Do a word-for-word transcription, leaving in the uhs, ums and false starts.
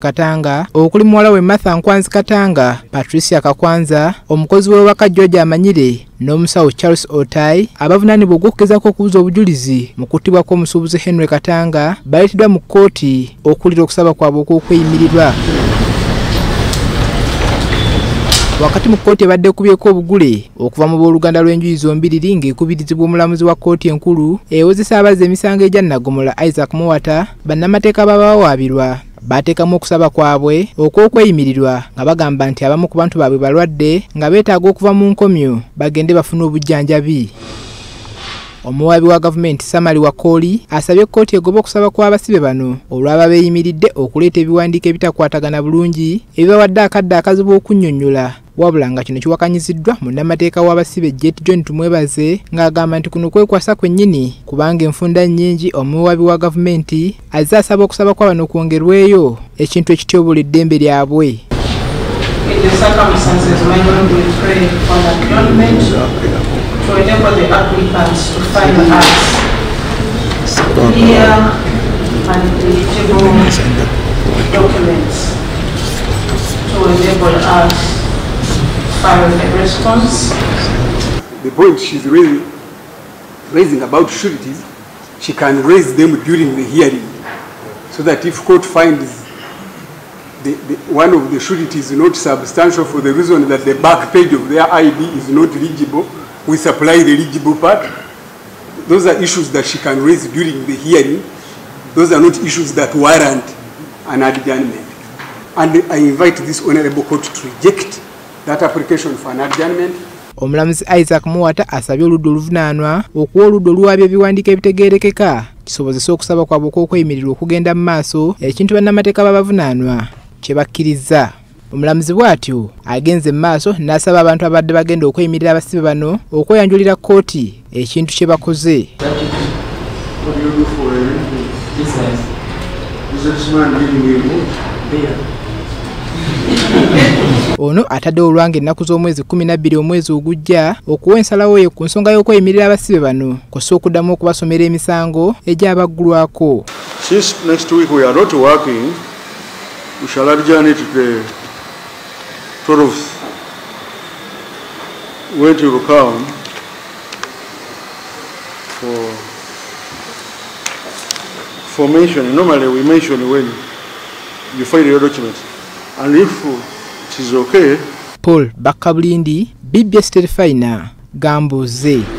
Katanga okuli muwala we Martha Nkwanzi Katanga, Patricia Kakwanza, omukozi w'ewaka George Amanyire n'omusawo Charles Otai abavunaanibwa okukkirizako okubuza obujulizi mu kuttibwa kw'omusuubuzi Henry Katanga baleeteddwa mu kkooti okuwulira okusaba kwabwe okw'okweyimirirwa. Wakati mu kkooti ebadde ekubyeko obugule okuva mu booluganda lw'enjuyi zombiriri ng'ekubirizibwa omulamuzi wa kkooti enkulu ewozesa abazza emisango egya Nnagomola Isaac Muwata, bannamateeka babawaabirwa bateekamu okusaba kwabwe okw'okweyimirirwa nga bagamba nti abamu ku bantu baabwe balwadde nga beetaaga okuva mu nkomyo bagende bafune obujjanjabi. Omuwaabi wa gavumenti Samali Wakoli asabye kkooti egoba okusaba kw'abasibe bano olw'aba beeyimiridde okuleeta ebiwandiiko ebitakwatagana bulungi ebibawadde akadde akazibu okunnyonnyola, wabula nga kino kiwakanyiziddwa munnamateeka w'abasibe Jet John Tumwebaze ng'agamba nti kuno kwekwasa kwennyini kubanga enfunda nnyingi omuwaabi wa gavumenti azze asaba okusaba kwa bano kwongerweyo ekintu ekityobola eddembe lyabwe. To enable the applicants to find us clear and eligible documents to enable us to file a response. The point she's raising, raising about sureties, she can raise them during the hearing, so that if court finds the, the, one of the sureties is not substantial for the reason that the back page of their I D is not legible, we supply the eligible part. Those are issues that she can raise during the hearing. Those are not issues that warrant an adjournment. And I invite this Honorable Court to reject that application for an adjournment. Omulamuzi Isaac Muwata asabye oludda oluvunaanwa okuwa oludda oluwaabya ebiwandiiko ebitegeerekeka kisobozese okusaba kwabwe okw'okweyimirirwa okugenda mu maaso ekintu bannamateeka b'abavunaanwa kye bakkiriza. Omulamuzi bw'atyo agenze mu maaso n'asaba abantu abadde bagenda okweyimirira abasibe bano okweyanjulira kkooti ekintu kye bakoze. Ono ataddewo olwanga ennaku z'omwezi kkumi na bbiri omwezi ogujja okuwa ensalawo ye ku nsonga y'okweyimirira abasibe bano kw'ossa okuddamu okubasomera emisango egyabaggulwako. Since next week we are not working, we shall adjourn it to the twelfth, when it will come for for mention. Normally we mention when you file your documents, and if it is okay. Paul Bakabulindi, B B S Telefina, Gambuze.